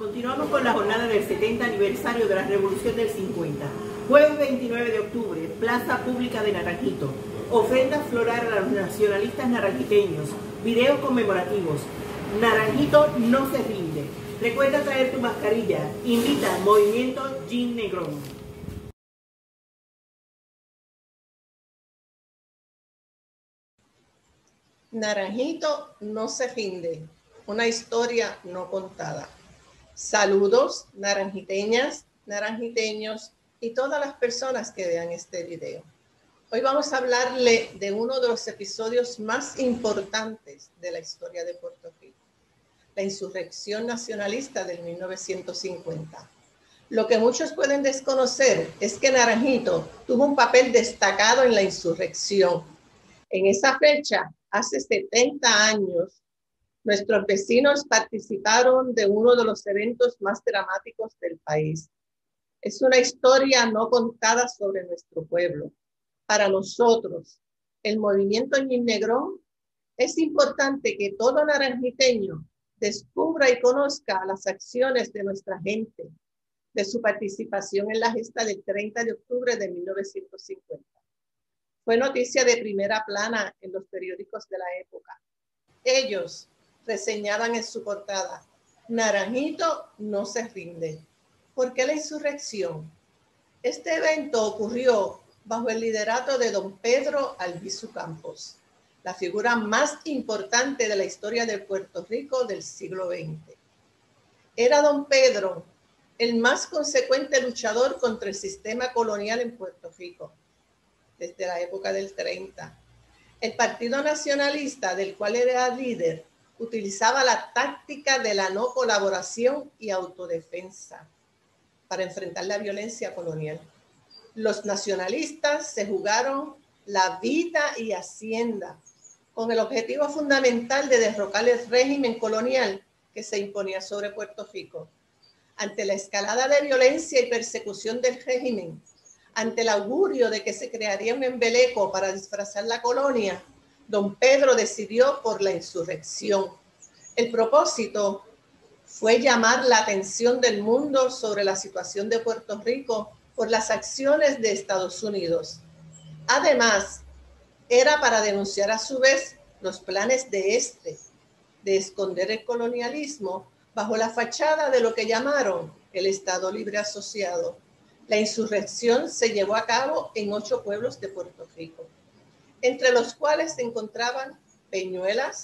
Continuamos con la jornada del 70 aniversario de la Revolución del 50. Jueves 29 de octubre, Plaza Pública de Naranjito. Ofrenda floral a los nacionalistas naranjiteños. Videos conmemorativos. Naranjito no se rinde. Recuerda traer tu mascarilla. Invita Movimiento Ñin Negrón. Naranjito no se rinde. Una historia no contada. Saludos, naranjiteñas, naranjiteños y todas las personas que vean este video. Hoy vamos a hablarle de uno de los episodios más importantes de la historia de Puerto Rico, la insurrección nacionalista del 1950. Lo que muchos pueden desconocer es que Naranjito tuvo un papel destacado en la insurrección. En esa fecha, hace 70 años, nuestros vecinos participaron de uno de los eventos más dramáticos del país. Es una historia no contada sobre nuestro pueblo. Para nosotros, el movimiento Ñin Negrón, es importante que todo naranjiteño descubra y conozca las acciones de nuestra gente, de su participación en la gesta del 30 de octubre de 1950. Fue noticia de primera plana en los periódicos de la época. Ellos reseñaban en su portada: Naranjito no se rinde. ¿Por qué la insurrección? Este evento ocurrió bajo el liderato de don Pedro Albizu Campos, la figura más importante de la historia de Puerto Rico del siglo XX. Era don Pedro el más consecuente luchador contra el sistema colonial en Puerto Rico, desde la época del 30. El Partido Nacionalista, del cual era líder, utilizaba la táctica de la no colaboración y autodefensa para enfrentar la violencia colonial. Los nacionalistas se jugaron la vida y hacienda con el objetivo fundamental de derrocar el régimen colonial que se imponía sobre Puerto Rico. Ante la escalada de violencia y persecución del régimen, ante el augurio de que se crearía un embeleco para disfrazar la colonia, don Pedro decidió por la insurrección. El propósito fue llamar la atención del mundo sobre la situación de Puerto Rico por las acciones de Estados Unidos. Además, era para denunciar a su vez los planes de esconder el colonialismo bajo la fachada de lo que llamaron el Estado Libre Asociado. La insurrección se llevó a cabo en 8 pueblos de Puerto Rico, entre los cuales se encontraban Peñuelas,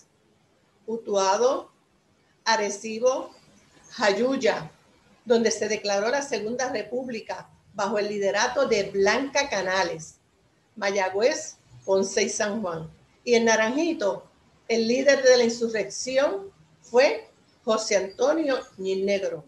Utuado, Arecibo, Jayuya, donde se declaró la Segunda República bajo el liderato de Blanca Canales, Mayagüez, Ponce y San Juan. Y en Naranjito, el líder de la insurrección fue José Antonio Ñin Negrón.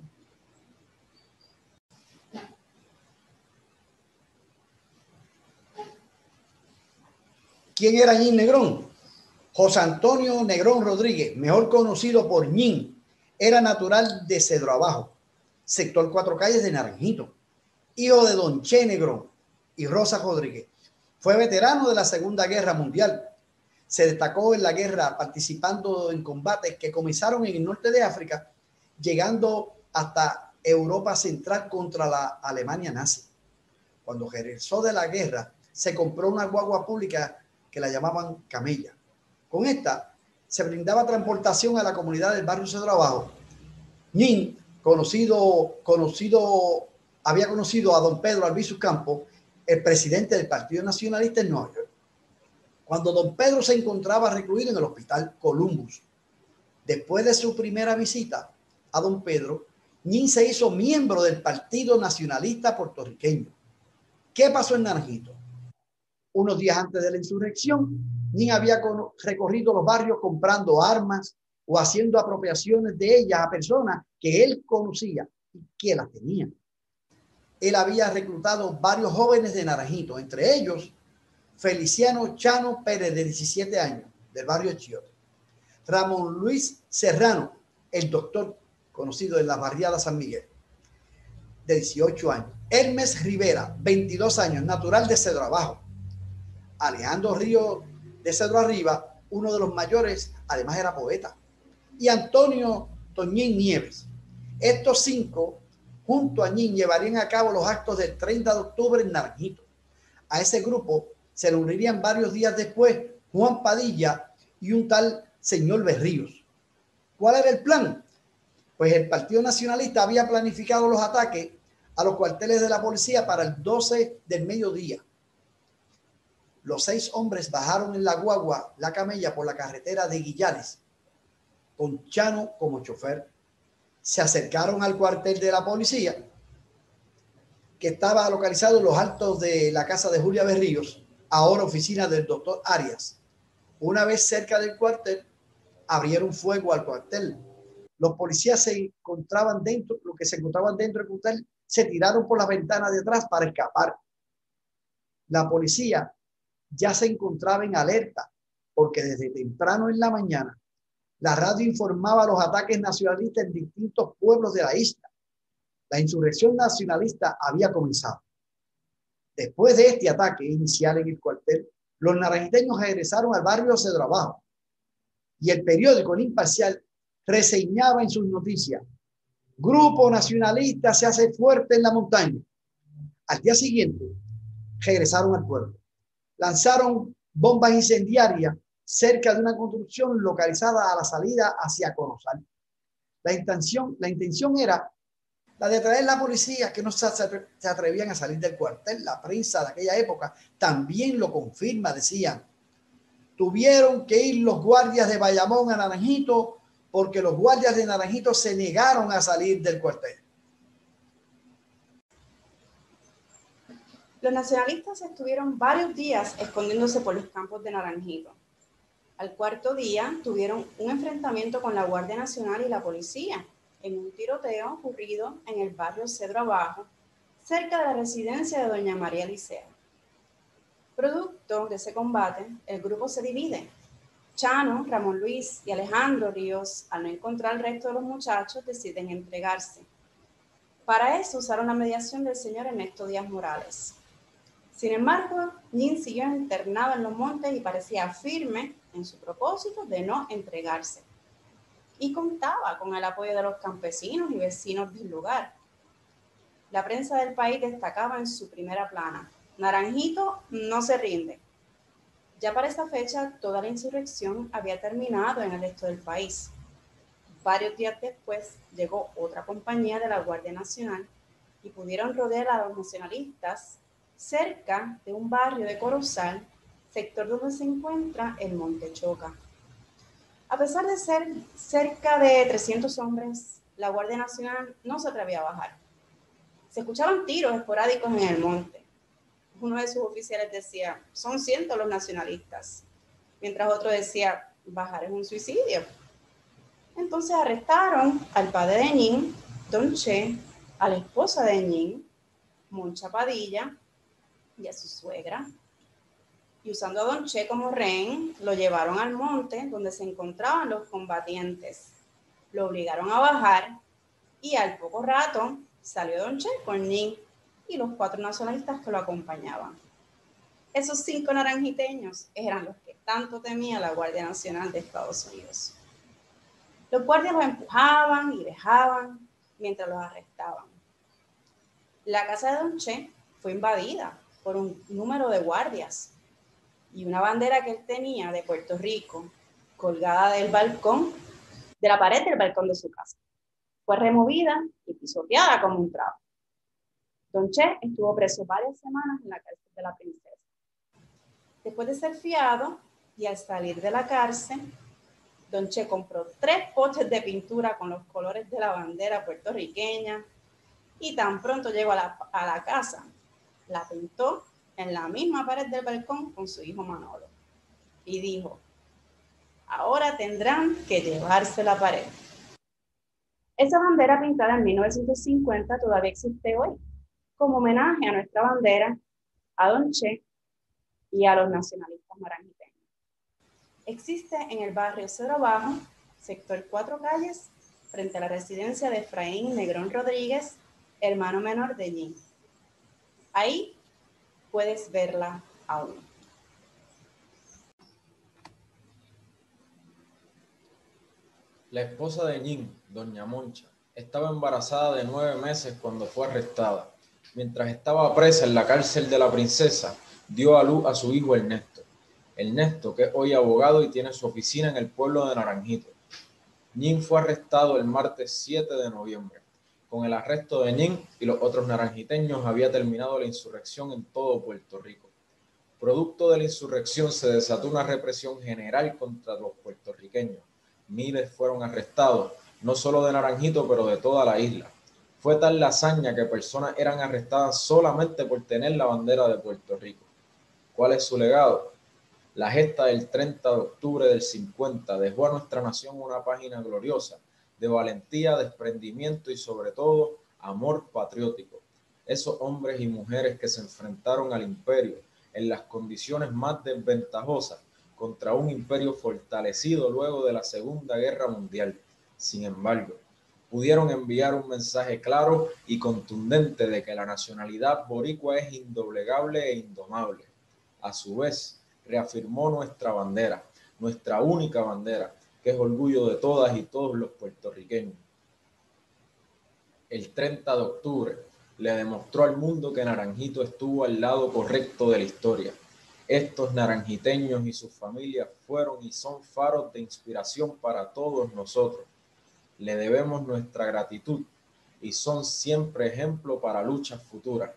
¿Quién era Ñin Negrón? José Antonio Negrón Rodríguez, mejor conocido por Ñin, era natural de Cedro Abajo, sector 4 Calles de Naranjito, hijo de don Che Negrón y Rosa Rodríguez. Fue veterano de la Segunda Guerra Mundial. Se destacó en la guerra participando en combates que comenzaron en el norte de África, llegando hasta Europa Central contra la Alemania nazi. Cuando regresó de la guerra, se compró una guagua pública que la llamaban Camella. Con esta se brindaba transportación a la comunidad del barrio Cedro Abajo. Ñin, había conocido a don Pedro Albizu Campos, el presidente del Partido Nacionalista en Nueva York, cuando don Pedro se encontraba recluido en el Hospital Columbus. Después de su primera visita a don Pedro, Ñin se hizo miembro del Partido Nacionalista puertorriqueño. ¿Qué pasó en Naranjito? Unos días antes de la insurrección, Ñin había recorrido los barrios comprando armas o haciendo apropiaciones de ellas a personas que él conocía y que las tenían. Él había reclutado varios jóvenes de Naranjito, entre ellos Feliciano Chano Pérez, de 17 años, del barrio Chiote; Ramón Luis Serrano, el doctor, conocido en la barriada San Miguel, de 18 años; Hermes Rivera, 22 años, natural de Cedro Abajo; Alejandro Río de Cedro Arriba, uno de los mayores, además era poeta; y Antonio Toñín Nieves. Estos 5, junto a Ñin, llevarían a cabo los actos del 30 de octubre en Naranjito. A ese grupo se le unirían varios días después Juan Padilla y un tal señor Berríos. ¿Cuál era el plan? Pues el Partido Nacionalista había planificado los ataques a los cuarteles de la policía para el 12 del mediodía. Los 6 hombres bajaron en la guagua La Camella por la carretera de Guillares, con Chano como chofer. Se acercaron al cuartel de la policía, que estaba localizado en los altos de la casa de Julia Berríos, ahora oficina del doctor Arias. Una vez cerca del cuartel, abrieron fuego al cuartel. Los policías se encontraban dentro, los que se encontraban dentro del cuartel se tiraron por la ventana de atrás para escapar. La policía ya se encontraba en alerta, porque desde temprano en la mañana la radio informaba los ataques nacionalistas en distintos pueblos de la isla. La insurrección nacionalista había comenzado. Después de este ataque inicial en el cuartel, los naranjiteños regresaron al barrio Cedro Abajo y el periódico El Imparcial reseñaba en sus noticias: grupo nacionalista se hace fuerte en la montaña. Al día siguiente regresaron al pueblo. Lanzaron bombas incendiarias cerca de una construcción localizada a la salida hacia Corozal. La intención era la de atraer a la policía, que no se atrevían a salir del cuartel. La prensa de aquella época también lo confirma, decían: tuvieron que ir los guardias de Bayamón a Naranjito porque los guardias de Naranjito se negaron a salir del cuartel. Los nacionalistas estuvieron varios días escondiéndose por los campos de Naranjito. Al cuarto día tuvieron un enfrentamiento con la Guardia Nacional y la policía en un tiroteo ocurrido en el barrio Cedro Abajo, cerca de la residencia de doña María Licea. Producto de ese combate, el grupo se divide. Chano, Ramón Luis y Alejandro Ríos, al no encontrar al resto de los muchachos, deciden entregarse. Para eso usaron la mediación del señor Ernesto Díaz Morales. Sin embargo, Ñin siguió internado en los montes y parecía firme en su propósito de no entregarse. Y contaba con el apoyo de los campesinos y vecinos del lugar. La prensa del país destacaba en su primera plana: Naranjito no se rinde. Ya para esa fecha, toda la insurrección había terminado en el resto del país. Varios días después, llegó otra compañía de la Guardia Nacional y pudieron rodear a los nacionalistas cerca de un barrio de Corozal, sector donde se encuentra el Monte Choca. A pesar de ser cerca de 300 hombres, la Guardia Nacional no se atrevía a bajar. Se escuchaban tiros esporádicos en el monte. Uno de sus oficiales decía: son cientos los nacionalistas, mientras otro decía: bajar es un suicidio. Entonces arrestaron al padre de Ñin, Don Che, a la esposa de Ñin, Moncha Padilla, y a su suegra. Y usando a Don Che como rehén, lo llevaron al monte donde se encontraban los combatientes. Lo obligaron a bajar y al poco rato salió Don Che con Ñin y los 4 nacionalistas que lo acompañaban. Esos 5 naranjiteños eran los que tanto temía la Guardia Nacional de Estados Unidos. Los guardias los empujaban y dejaban mientras los arrestaban. La casa de Don Che fue invadida por un número de guardias y una bandera que él tenía de Puerto Rico colgada del balcón, de la pared del balcón de su casa, fue removida y pisoteada como un trapo. Don Che estuvo preso varias semanas en la cárcel de la Princesa. Después de ser fiado y al salir de la cárcel, Don Che compró 3 potes de pintura con los colores de la bandera puertorriqueña y tan pronto llegó a la casa, la pintó en la misma pared del balcón con su hijo Manolo y dijo: ahora tendrán que llevarse la pared. Esa bandera pintada en 1950 todavía existe hoy, como homenaje a nuestra bandera, a Don Che y a los nacionalistas naranjiteños. Existe en el barrio Cedro Abajo, sector 4 Calles, frente a la residencia de Efraín Negrón Rodríguez, hermano menor de Ñin. Ahí puedes verla aún. La esposa de Ñin, doña Moncha, Estaba embarazada de 9 meses cuando fue arrestada. Mientras estaba presa en la cárcel de la Princesa, dio a luz a su hijo Ernesto. Ernesto, que es hoy abogado y tiene su oficina en el pueblo de Naranjito. Ñin fue arrestado el martes 7 de noviembre. Con el arresto de Ñin y los otros naranjiteños había terminado la insurrección en todo Puerto Rico. Producto de la insurrección se desató una represión general contra los puertorriqueños. Miles fueron arrestados, no solo de Naranjito, pero de toda la isla. Fue tal la hazaña que personas eran arrestadas solamente por tener la bandera de Puerto Rico. ¿Cuál es su legado? La gesta del 30 de octubre del 50 dejó a nuestra nación una página gloriosa de valentía, desprendimiento y sobre todo amor patriótico. Esos hombres y mujeres que se enfrentaron al imperio en las condiciones más desventajosas contra un imperio fortalecido luego de la Segunda Guerra Mundial. Sin embargo, pudieron enviar un mensaje claro y contundente de que la nacionalidad boricua es indoblegable e indomable. A su vez, reafirmó nuestra bandera, nuestra única bandera, que es orgullo de todas y todos los puertorriqueños. El 30 de octubre le demostró al mundo que Naranjito estuvo al lado correcto de la historia. Estos naranjiteños y sus familias fueron y son faros de inspiración para todos nosotros. Le debemos nuestra gratitud y son siempre ejemplo para luchas futuras.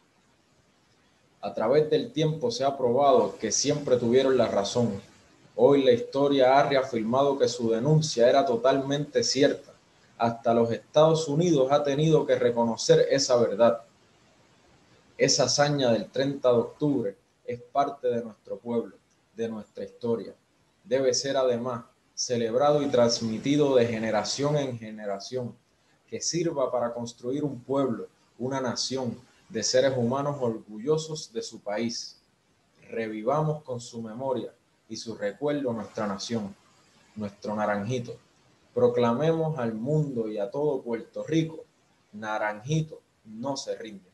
A través del tiempo se ha probado que siempre tuvieron la razón. Hoy la historia ha reafirmado que su denuncia era totalmente cierta. Hasta los Estados Unidos ha tenido que reconocer esa verdad. Esa hazaña del 30 de octubre es parte de nuestro pueblo, de nuestra historia. Debe ser además celebrado y transmitido de generación en generación, que sirva para construir un pueblo, una nación de seres humanos orgullosos de su país. Revivamos con su memoria y su recuerdo nuestra nación, nuestro Naranjito. Proclamemos al mundo y a todo Puerto Rico: Naranjito no se rinde.